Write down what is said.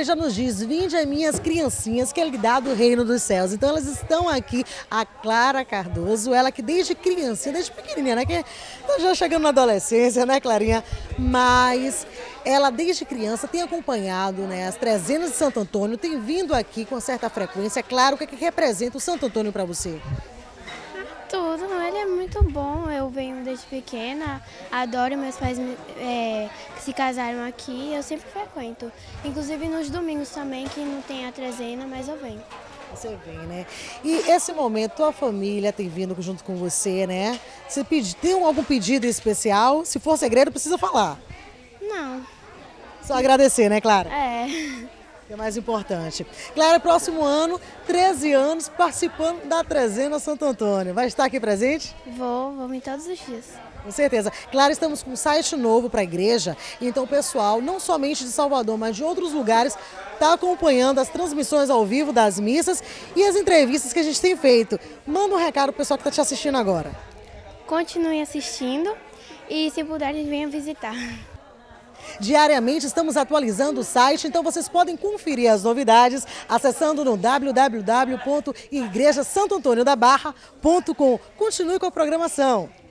Bíblia já nos diz: vinde a minhas criancinhas, que é lhe dado o reino dos céus. Então elas estão aqui, a Clara Cardoso, ela que desde criancinha, desde pequenininha, né? Que tá já chegando na adolescência, né, Clarinha? Mas ela desde criança tem acompanhado, né, as trezenas de Santo Antônio, tem vindo aqui com certa frequência. Claro, o que é que representa o Santo Antônio para você? Tudo, ele é muito bom, eu venho desde pequena, adoro, meus pais que se casaram aqui, eu sempre frequento. Inclusive nos domingos também, que não tem a trezena, mas eu venho. Você vem, né? E esse momento, tua família tem vindo junto com você, né? Você tem algum pedido especial? Se for segredo, precisa falar. Não. Só agradecer, né, Clara? É. Que é mais importante. Clara, próximo ano, 13 anos, participando da Trezena Santo Antônio. Vai estar aqui presente? Vou vir todos os dias. Com certeza. Claro, estamos com um site novo para a igreja, então o pessoal, não somente de Salvador, mas de outros lugares, está acompanhando as transmissões ao vivo das missas e as entrevistas que a gente tem feito. Manda um recado para o pessoal que está te assistindo agora. Continue assistindo e, se puderem, venham visitar. Diariamente estamos atualizando o site, então vocês podem conferir as novidades acessando no www.igrejasantoantoniodabarra.com. Continue com a programação.